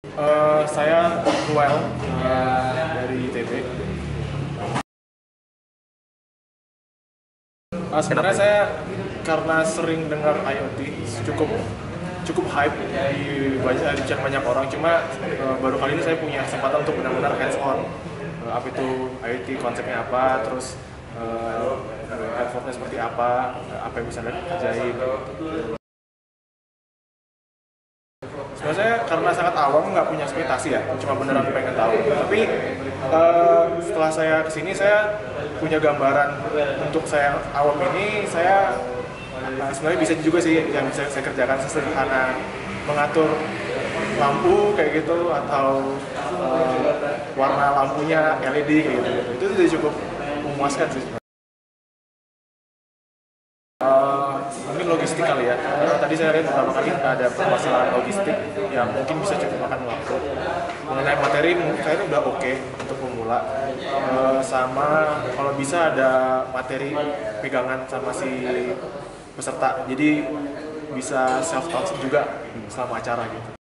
Saya Ruel dari ITB. Sebenarnya saya karena sering dengar IoT cukup hype di banyak orang, cuma baru kali ini saya punya kesempatan untuk benar-benar hands on. Apa itu IoT, konsepnya apa, terus platformnya seperti apa yang bisa dikerjain. Sebenarnya saya karena sangat awam, nggak punya ekspektasi ya, cuma beneran pengen tahu. Tapi setelah saya kesini, saya punya gambaran untuk saya awam ini, saya sebenarnya bisa juga sih yang bisa saya kerjakan sesederhana mengatur lampu kayak gitu, atau warna lampunya LED kayak gitu. Itu sudah cukup memuaskan sih. Mungkin logistik kali ya, karena tadi saya lihat beberapa kali ada permasalahan logistik yang mungkin bisa cukup makan waktu. Mengenai materi menurut saya itu udah oke untuk pemula, sama kalau bisa ada materi pegangan sama si peserta, jadi bisa self taught juga selama acara gitu.